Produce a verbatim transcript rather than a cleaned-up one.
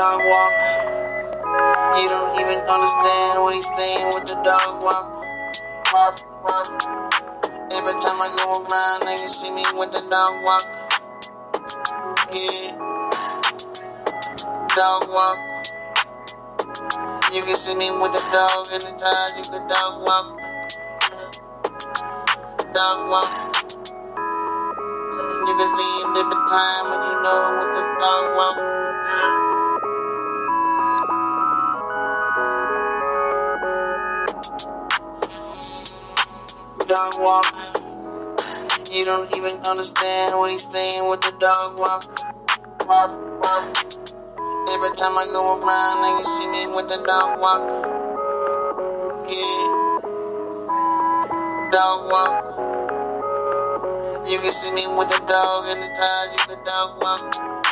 Dog walk. You don't even understand what he's saying with the dog walk. Walk, walk. Every time I go around, niggas see me with the dog walk. Yeah, dog walk. You can see me with the dog anytime. You can dog walk. Dog walk. You can see it every time, and you know what the dog walk. Dog walk. You don't even understand what he's saying with the dog walk. Walk, walk. Every time I go around, niggas see me with the dog walk. Yeah, dog walk. You can see me with the dog anytime. You can dog walk.